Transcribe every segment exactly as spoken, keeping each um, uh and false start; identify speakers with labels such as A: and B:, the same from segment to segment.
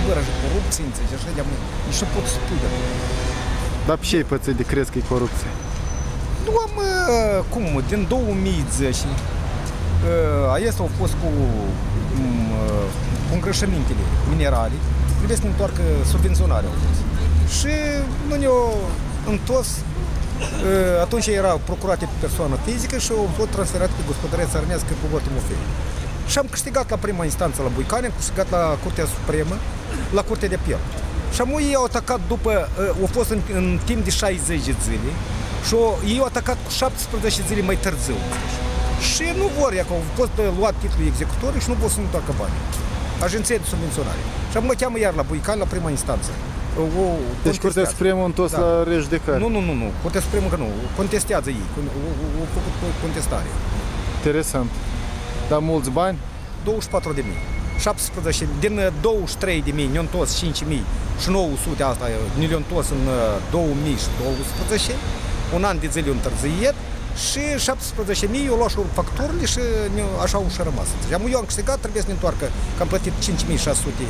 A: într-adevăr, și corupție, înțelegi, așa de-am, nici nu pot spune de acolo.
B: Dar pe ce-ai pățit de crezi că e corupție?
A: Nu am, cum, din două mii zece, aiesta au fost cu, cu îngrășămintele minerale, trebuie să ne întoarcă subvenționarea au fost. Și nu ne-au întors, atunci erau procurate pe persoană fizică și au fost transferate pe gospodăria țărănească pe Vă Timofei. Și am câștigat la prima instanță la Buicani, am câștigat la Curtea Supremă, la Curtea de Apel. Și am ei au atacat după, au fost în, în timp de șaizeci de zile și au, ei au atacat cu șaptesprezece zile mai târziu. Și nu vor, că au fost luat titlul executor și nu pot să-mi întoarcă banii. Agenția de subvenționare. Și mă cheamă iar la Buicani la prima instanță. O,
B: deci Curtea Supremă a întors da. la rejudecare.
A: Nu, nu, nu, nu. Curtea Supremă că nu. Contestează ei. Au făcut contestare. Interesant.
B: Dar mulți bani?
A: douăzeci și patru de mii. șaptesprezece, din douăzeci și trei de mii ne-au întors cinci mii și nouă sute, asta ne-au întors în două mii doisprezece, un an de zile întârziet și șaptesprezece mii eu luat și facturile și așa au și rămas. Eu am câștigat, trebuie să ne întoarcă, că am plătit cinci mii șase sute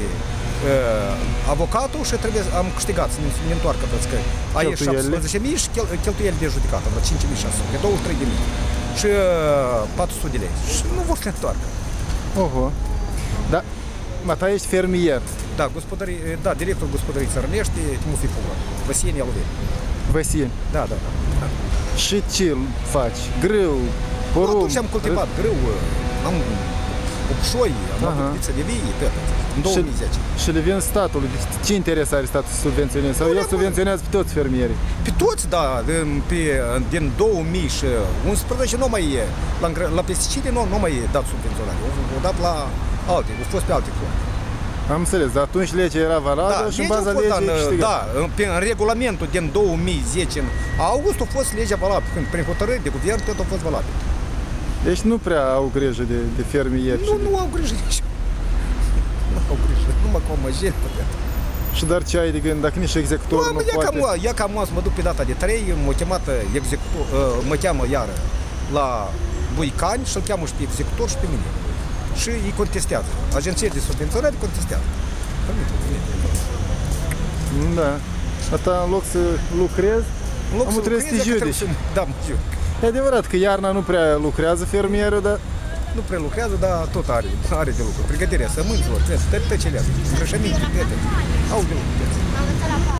A: uh, avocatul și trebuie, am câștigat să ne, ne întoarcă, pentru că aici șaptesprezece mii și chel, cheltuieli de judecată, la cinci mii șase sute, douăzeci și trei de mii și uh, patru sute de lei. Și nu vor să ne întoarcă.
B: Oho. Da, mata ești fermier.
A: Da, gospodării, da, directorul gospodării țărănești, Timofei Pugă, Văsieni Aluveni.
B: Văsieni?
A: Da, da, da.
B: Și ce faci? Grâu, porumb?
A: Atunci am cultivat grâu, am opșoi, am avut viță de vii, pe în două mii zece.
B: Și le vin statul, ce interes are statul să subvenționeze? Sau el subvenționează pe toți fermierii?
A: Pe toți, da, pe, din două mii unsprezece nu mai e, la, la pesticide nu, nu mai e dat subvenționare, au dat la alte, au fost pe alte forme.
B: Am înțeles, dar atunci legea era valabilă da, și în baza legii câștigat.
A: Da, pe, în regulamentul din două mii zece, în august, a fost legea valabilă, când prin hotărâri de guvern tot a fost valabil.
B: Deci nu prea au grijă de, de fermieri.
A: Nu, nu au grijă nici. Nu au grijă, numai cu omăjeli pe de.
B: Și dar ce ai de gând, dacă nici executorul nu, nu
A: ia
B: poate?
A: Cam, ia cam mă duc pe data de trei, mă cheamă executor, mă cheamă iară la Buicani și îl cheamă și pe executor și pe mine. Și îi contestează. Agenția de subvenționare contestează.
B: Da. Asta în loc să lucrezi,
A: în loc
B: am
A: să
B: trebuie să te judeci.
A: Da, mă judec.
B: E adevărat că iarna nu prea lucrează fermierul, dar...
A: Nu prea lucrează, dar tot are, are de lucru. Pregătirea sămânților, trebuie să tăi tăcelea, îngrășăminte, au de lucru.